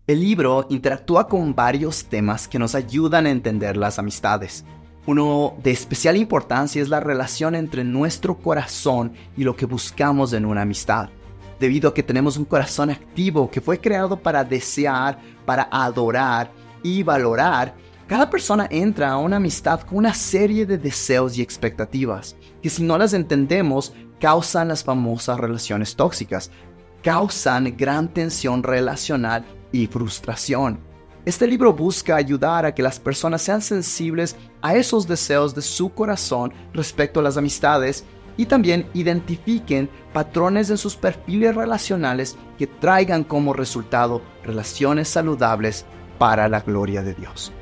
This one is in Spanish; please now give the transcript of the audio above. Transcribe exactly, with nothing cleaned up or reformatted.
El libro interactúa con varios temas que nos ayudan a entender las amistades. Uno de especial importancia es la relación entre nuestro corazón y lo que buscamos en una amistad. Debido a que tenemos un corazón activo que fue creado para desear, para adorar y valorar, cada persona entra a una amistad con una serie de deseos y expectativas que, si no las entendemos, causan las famosas relaciones tóxicas, causan gran tensión relacional y frustración. Este libro busca ayudar a que las personas sean sensibles a esos deseos de su corazón respecto a las amistades y también identifiquen patrones en sus perfiles relacionales que traigan como resultado relaciones saludables para la gloria de Dios.